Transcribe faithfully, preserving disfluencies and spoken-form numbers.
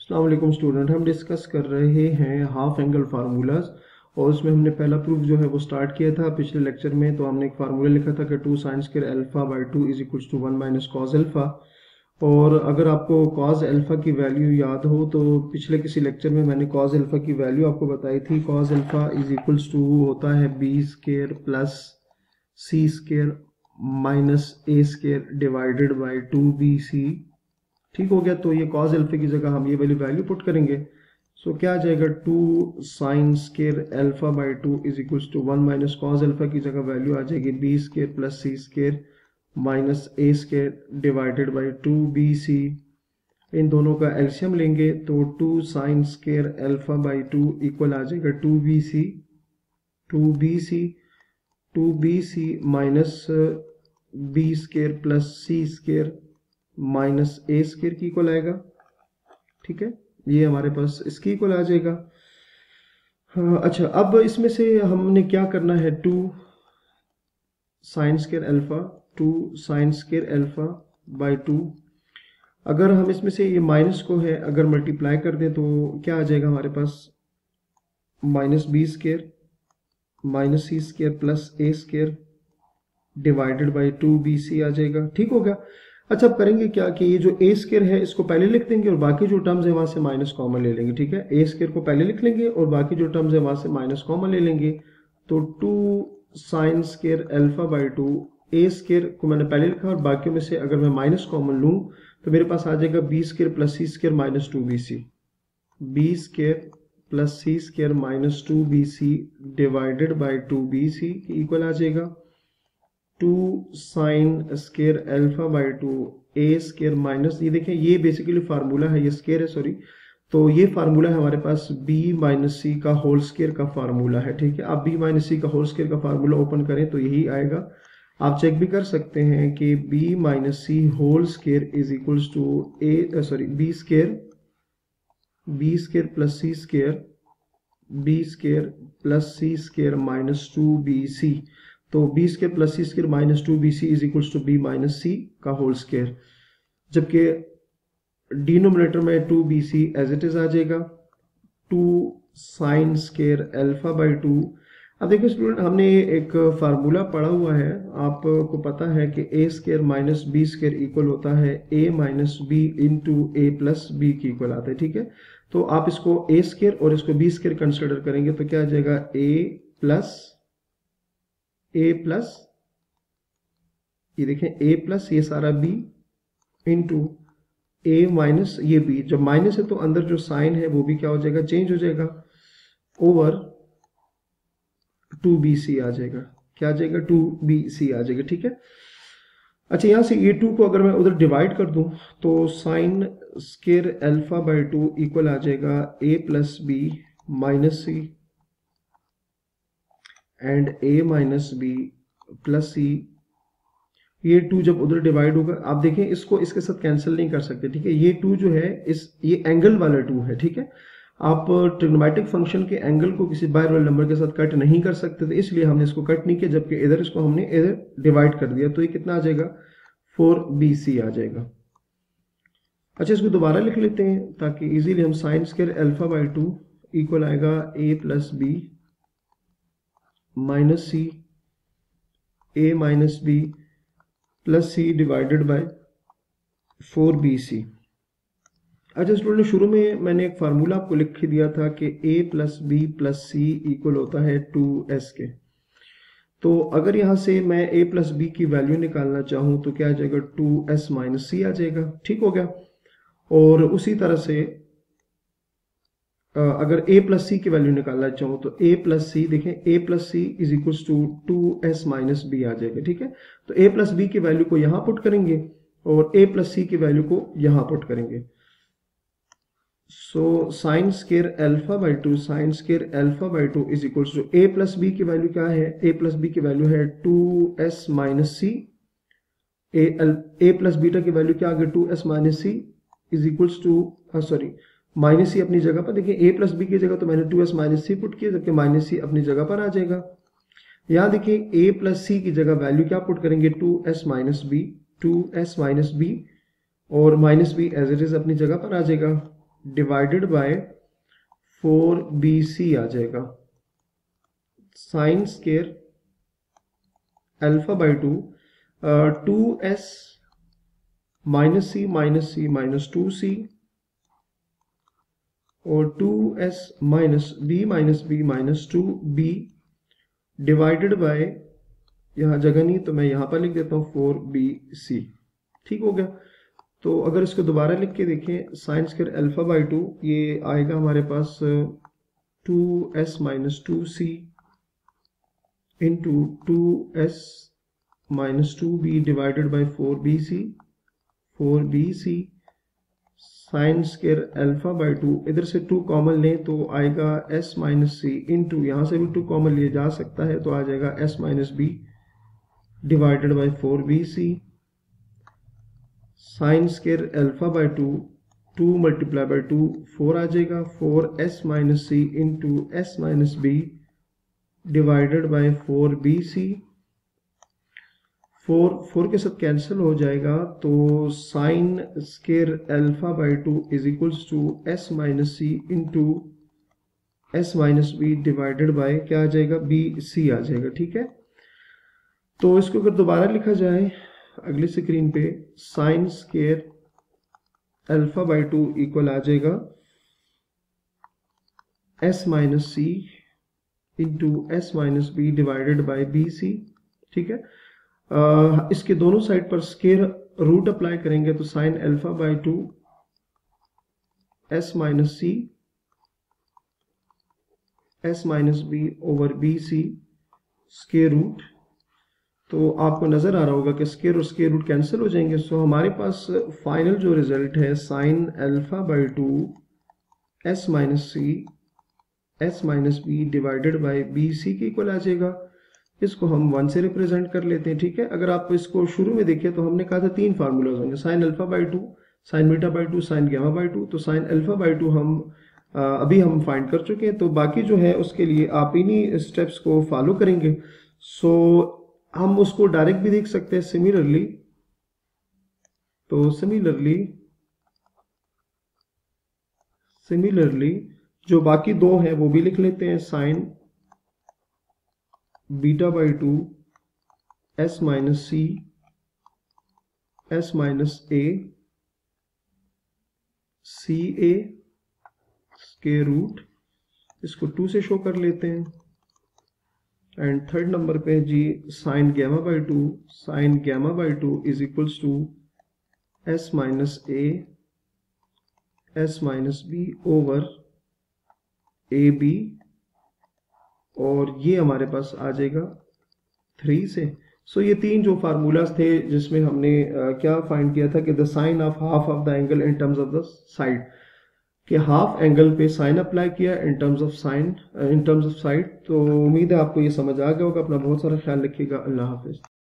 अस्सलाम वालेकुम स्टूडेंट, हम डिस्कस कर रहे हैं हाफ एंगल फार्मूलाज। और उसमें हमने पहला प्रूफ जो है वो स्टार्ट किया था पिछले लेक्चर में। तो हमने एक फार्मूला लिखा था कि two sine square alpha by two is equals to one minus cos alpha. और अगर आपको कॉस अल्फा की वैल्यू याद हो तो पिछले किसी लेक्चर में मैंने कॉस अल्फा की वैल्यू आपको बताई थी। Cos alpha is equals to होता है B square plus C square minus A square divided by two B C. ठीक हो गया। तो ये कॉस अल्फा की जगह हम ये वाली वैल्यू पुट करेंगे। सो so, क्या आ जाएगा, two sine square alpha by two is equals to one minus cos alpha की जगह वैल्यू आ जाएगी B square plus C square minus A square divided by two B C. इन दोनों का एलसीएम लेंगे तो two sine square alpha by two equal आ जाएगा two B C two B C two B C minus B square plus C square minus A square की equal आएगा। ठीक है, ये हमारे पास इसकी इक्वल आ जाएगा। हाँ, अच्छा, अब इसमें से हमने क्या करना है, two sine square alpha two sine square alpha by two. अगर हम इसमें से ये माइनस को है अगर मल्टीप्लाई कर दें तो क्या आ जाएगा हमारे पास, minus B square minus C square plus A square divided by two B C आ जाएगा। ठीक हो गया। अच्छा, अब करेंगे क्या कि ये जो ए स्क्वायर है इसको पहले लिख देंगे और बाकी जो टर्म्स है वहां से माइनस कॉमन ले लेंगे। ठीक है, ए स्क्वायर को पहले लिख लेंगे और बाकी जो टर्म्स है वहां से माइनस कॉमन ले लेंगे। तो two sine square alpha by two, A square को मैंने पहले लिखा और बाकी में से अगर मैं माइनस कॉमन लूं तो मेरे पास आ जाएगा B square plus C square minus two B C B square plus C square minus two B C divided by two B C की इक्वल आ जाएगा two sine square alpha by two A square minus, ये देखें ये basically formula है, ये square है sorry. तो ये फार्मूला है हमारे पास बी माइनस सी का होल स्क्वायर का फार्मूला है। ठीक है, आप बी माइनस सी का होल स्क्वायर का फार्मूला ओपन करें तो यही आएगा। आप चेक भी कर सकते हैं कि B minus C whole square is equals to A sorry B square B square plus C square B square plus C square minus two B C. तो B square plus C square minus two B C is equals to B minus C का whole square, जबकि denominator में two B C as it is आ जाएगा two sine square alpha by two. अब देखो student, हमने एक formula पढ़ा हुआ है, आपको पता है कि A square minus B square equal होता है A minus B into A plus B की इक्वल आता है। ठीक है, तो आप इसको ए स्क्वायर और इसको बी स्क्वायर कंसिडर करेंगे तो क्या आ जाएगा, ए प्लस ए प्लस ये देखें ए प्लस ये सारा बी इंटू ए माइनस ये बी। जब माइनस है तो अंदर जो साइन है वो भी क्या हो जाएगा, चेंज हो जाएगा, ओवर टू बी सी आ जाएगा। क्या आ जाएगा, टू बी सी आ जाएगा। ठीक है, अच्छा, यहां से ए टू को अगर मैं उधर डिवाइड कर दूं तो sine square alpha by two equal आ जाएगा A plus B minus C and A minus B plus C. ये टू जब उधर डिवाइड होगा, आप देखें इसको इसके साथ कैंसिल नहीं कर सकते। ठीक है, ये टू जो है इस ये एंगल वाला टू है। ठीक है, आप ट्रिग्नोमेट्रिक फंक्शन के एंगल को किसी बाहर वाले नंबर के साथ कट नहीं कर सकते थे, इसलिए हमने इसको कट नहीं किया, जबकि इधर इसको हमने इधर डिवाइड कर दिया। तो ये कितना आ जाएगा, फोर बी सी आ जाएगा। अच्छा, इसको दोबारा लिख लेते हैं ताकि इजीली हम sine square alpha by two equal आएगा A plus B minus C A minus B plus C divided by four B C. अच्छा स्टूडेंट, शुरू में मैंने एक फार्मूला आपको लिख दिया था कि A plus B plus C equal होता है टू एस के। तो अगर यहां से मैं ए प्लस बी की वैल्यू निकालना चाहूं तो क्या आ जाएगा, टू एस माइनस सी आ जाएगा। ठीक हो गया। और उसी तरह से अगर a प्लस सी की वैल्यू निकालना चाहूँ तो a प्लस सी, देखें a plus C is equals to two S minus B आ जाएगा। ठीक है, तो a प्लस बी की वैल्यू को यहां पुट करेंगे और a प्लस सी की वैल्यू को यहां पुट करेंगे। So sine square alpha by two sine square alpha by two is equals to a plus B की वैल्यू क्या है, a प्लस बी की वैल्यू है two S minus C, a plus beta की value क्या आ गई, two S minus C is equals to sorry minus C अपनी जगह पर, देखिए ए प्लस बी की जगह तो मैंने two S minus C put किया, जबकि माइनस सी अपनी जगह पर आ जाएगा। यहाँ देखिए ए प्लस सी की जगह वैल्यू क्या पुट करेंगे, two S minus B two S minus B और minus B as it is अपनी जगह पर आ जाएगा। Divided by four B C आ जाएगा। Sine square alpha by two, two S minus C minus C minus two C और two S minus B minus B minus two B divided by, यहाँ जगह नहीं तो मैं यहाँ पर लिख देता हूँ फोर बी सी। ठीक हो गया। तो अगर इसको दोबारा लिख के देखें, sine square alpha by two, ये आएगा हमारे पास two S minus two C into two S minus two B divided by four B C, four B C sine square alpha by two, इधर से टू कॉमन लें तो आएगा S minus C into, यहाँ से भी टू कॉमन लिया जा सकता है तो आ जाएगा S minus B divided by four B C. Sine square alpha by two, two multiply by two four आ जाएगा, four S minus C into S minus B divided by four B C. Four four के साथ cancel हो जाएगा तो sine square alpha by two is equals to S minus C into S minus B divided by क्या आ जाएगा, B C आ जाएगा। ठीक है। तो इसको अगर दोबारा लिखा जाए अगली स्क्रीन पे, sine square alpha by two equal आ जाएगा S minus C into S minus B divided by B C. ठीक है। Uh, इसके दोनों साइड पर स्केयर रूट अप्लाई करेंगे तो sine alpha by two S minus C S minus B over B C square root. तो आपको नजर आ रहा होगा कि स्केयर और स्केयर रूट कैंसिल हो जाएंगे। सो हमारे पास फाइनल जो रिजल्ट है sine alpha by two S minus C S minus B divided by B C के इक्वल आ जाएगा। इसको हम वन से रिप्रेजेंट कर लेते हैं। ठीक है। अगर आप इसको शुरू में देखें तो हमने कहा था तीन फार्मूलाज होंगे, sine alpha by two, sine beta by two, sine gamma by two. तो साइन अल्फा बाई टू हम आ, अभी हम फाइंड कर चुके हैं, तो बाकी जो है उसके लिए आप इन्हीं स्टेप्स को फॉलो करेंगे। सो हम उसको डायरेक्ट भी देख सकते हैं सिमिलरली। तो सिमिलरली सिमिलरली जो बाकी दो हैं वो भी लिख लेते हैं, sine beta by two S minus C S minus A C A square root, इसको टू से शो कर लेते हैं। एंड थर्ड नंबर पे जी sine gamma by two, sine gamma by two is equals to S minus A S minus B over A B, और ये हमारे पास आ जाएगा थ्री से। सो so, ये तीन जो फार्मूलाज थे जिसमें हमने आ, क्या फाइंड किया था कि the sine of half of the angle in terms of the side, कि हाफ एंगल पे साइन अप्लाई किया in terms of sine in terms of side. तो उम्मीद है आपको ये समझ आ गया होगा। अपना बहुत सारा ख्याल रखिएगा। अल्लाह हाफिज।